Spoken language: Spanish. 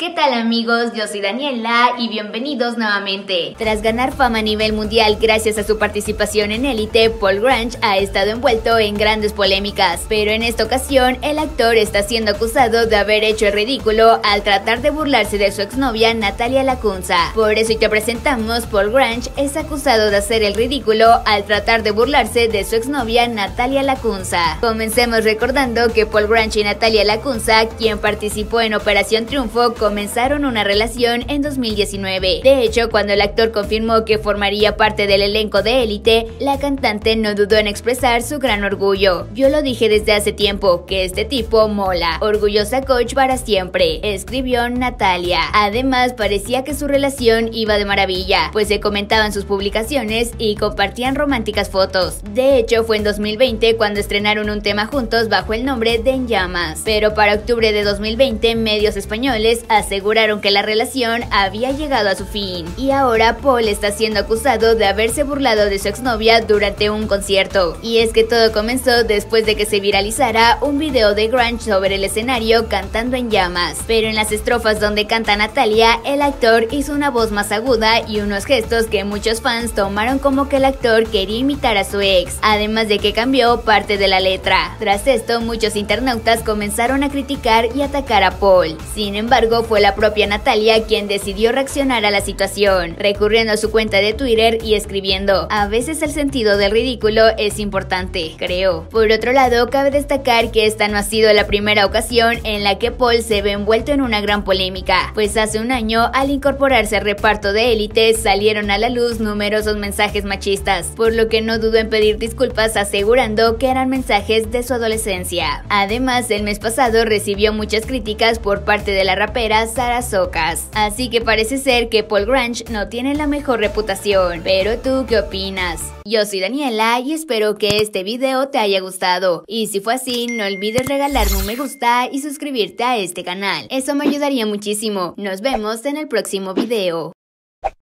¿Qué tal amigos? Yo soy Daniela y bienvenidos nuevamente. Tras ganar fama a nivel mundial gracias a su participación en Élite, Paul Grange ha estado envuelto en grandes polémicas, pero en esta ocasión el actor está siendo acusado de haber hecho el ridículo al tratar de burlarse de su exnovia Natalia Lacunza. Por eso hoy te presentamos: Paul Grange es acusado de hacer el ridículo al tratar de burlarse de su exnovia Natalia Lacunza. Comencemos recordando que Paul Grange y Natalia Lacunza, quien participó en Operación Triunfo, comenzaron una relación en 2019. De hecho, cuando el actor confirmó que formaría parte del elenco de Élite, la cantante no dudó en expresar su gran orgullo. Yo lo dije desde hace tiempo, que este tipo mola. Orgullosa coach para siempre, escribió Natalia. Además, parecía que su relación iba de maravilla, pues se comentaban sus publicaciones y compartían románticas fotos. De hecho, fue en 2020 cuando estrenaron un tema juntos bajo el nombre de En Llamas. Pero para octubre de 2020, medios españoles aseguraron que la relación había llegado a su fin. Y ahora Paul está siendo acusado de haberse burlado de su exnovia durante un concierto. Y es que todo comenzó después de que se viralizara un video de Grange sobre el escenario cantando En Llamas. Pero en las estrofas donde canta Natalia, el actor hizo una voz más aguda y unos gestos que muchos fans tomaron como que el actor quería imitar a su ex, además de que cambió parte de la letra. Tras esto, muchos internautas comenzaron a criticar y atacar a Paul. Sin embargo, fue la propia Natalia quien decidió reaccionar a la situación, recurriendo a su cuenta de Twitter y escribiendo: "A veces el sentido del ridículo es importante, creo". Por otro lado, cabe destacar que esta no ha sido la primera ocasión en la que Paul se ve envuelto en una gran polémica, pues hace un año, al incorporarse al reparto de Élite, salieron a la luz numerosos mensajes machistas, por lo que no dudó en pedir disculpas asegurando que eran mensajes de su adolescencia. Además, el mes pasado recibió muchas críticas por parte de la rapera Sara Socas, así que parece ser que Paul Grange no tiene la mejor reputación. Pero ¿tú qué opinas? Yo soy Daniela y espero que este video te haya gustado, y si fue así, no olvides regalarme un me gusta y suscribirte a este canal, eso me ayudaría muchísimo. Nos vemos en el próximo video.